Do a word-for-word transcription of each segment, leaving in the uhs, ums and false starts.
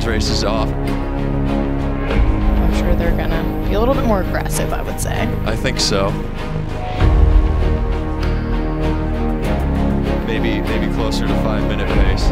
races off. I'm sure they're gonna be a little bit more aggressive, I would say. I think so. Maybe, maybe closer to five minute pace.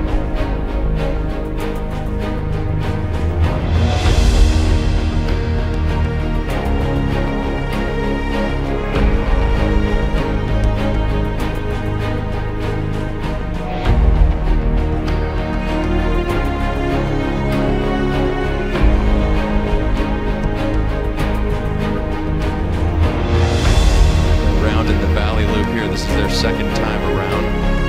This is their second time around.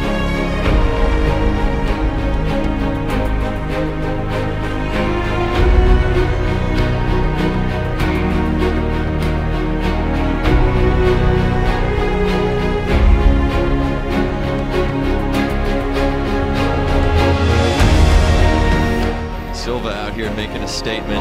Silva out here making a statement.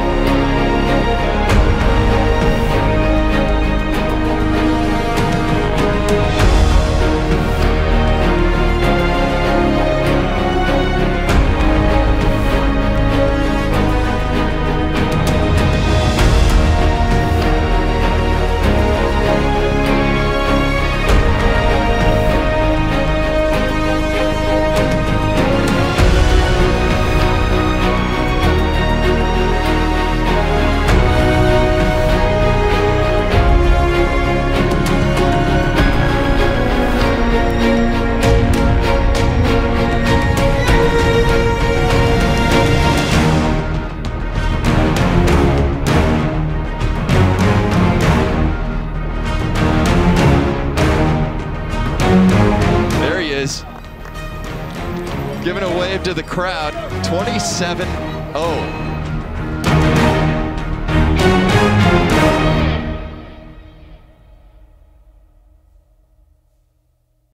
Giving a wave to the crowd. twenty-seven oh.